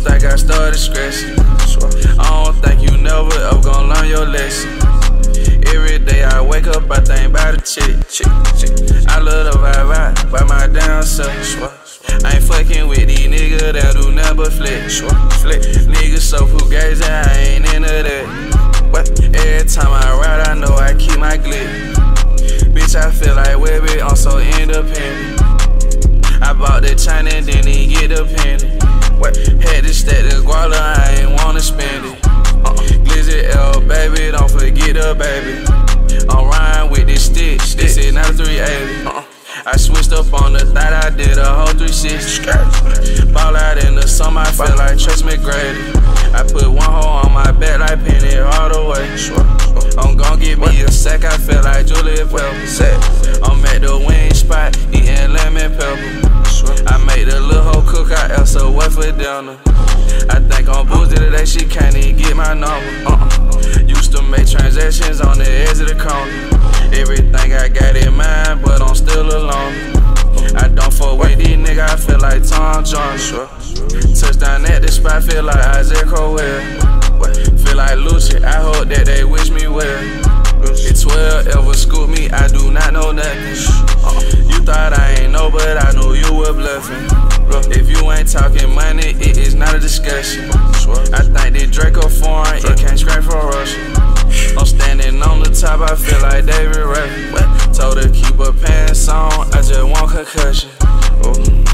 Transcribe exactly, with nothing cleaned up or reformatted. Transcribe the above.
don't think I started scratching. I don't think you never ever gon' learn your lesson. Every day I wake up, I think about a chick. I love the vibe out by my damn self. I ain't fucking with these niggas that do nothing but flex. Niggas so fugazi, I ain't into that. Every time I ride, I know I keep my glick. Bitch, I feel like Webby, I'm so independent. I bought the chain and then he get the penny. Had to stack the guala, I ain't wanna spend it. uh, Glizzy L, baby, don't forget the baby. I'm riding with this stick, this is not a three eighty. uh, I switched up on the thought, I did a whole three sixty. Ball out in the summer, I feel like Trace McGrady. I put one hole on my back like Penny all the way. I'm gon' give me a sack, I feel like Julia Pepper. I'm at the wing spot, eating lemon pepper. I made the little hoe cook out else so what for dinner. I think I'm boozed today, she can't even get my number. uh-uh. Used to make transactions on the edge of the corner. Everything I got in mind, but I'm still alone. I don't fuck with these niggas, I feel like Tom Jones. Touchdown at the spot, feel like Isaac Crowell. Feel like Lucci, I hope that they wish me well. If twelve ever scoop me, I do not know nothing. You thought I ain't know, but I knew you were bluffing. If you ain't talking money, it is not a discussion. I think this Draco foreign, it can't scrape from Russia. I'm standing on the top, I feel like David Ruffin. Told her keep her pants on, I just want concussion. Ooh.